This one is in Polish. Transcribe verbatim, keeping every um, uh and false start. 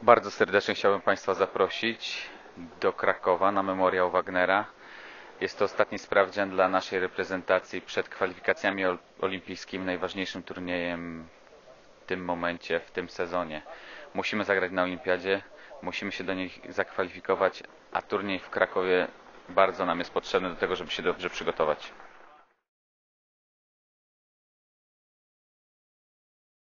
Bardzo serdecznie chciałbym Państwa zaprosić do Krakowa na Memoriał Wagnera. Jest to ostatni sprawdzian dla naszej reprezentacji przed kwalifikacjami olimpijskimi, najważniejszym turniejem w tym momencie, w tym sezonie. Musimy zagrać na Olimpiadzie, musimy się do niej zakwalifikować, a turniej w Krakowie bardzo nam jest potrzebny do tego, żeby się dobrze przygotować.